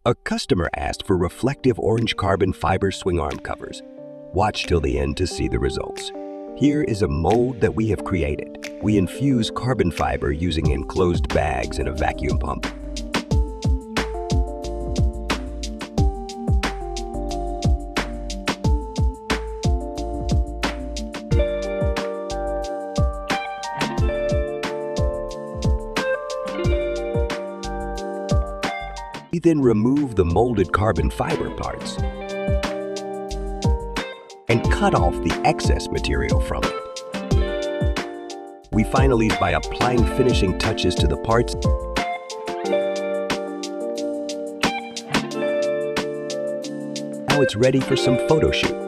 A customer asked for reflective orange carbon fiber swingarm covers. Watch till the end to see the results. Here is a mold that we have created. We infuse carbon fiber using enclosed bags and a vacuum pump. We then remove the molded carbon fiber parts and cut off the excess material from it. We finally by applying finishing touches to the parts. Now it's ready for some photo shoot.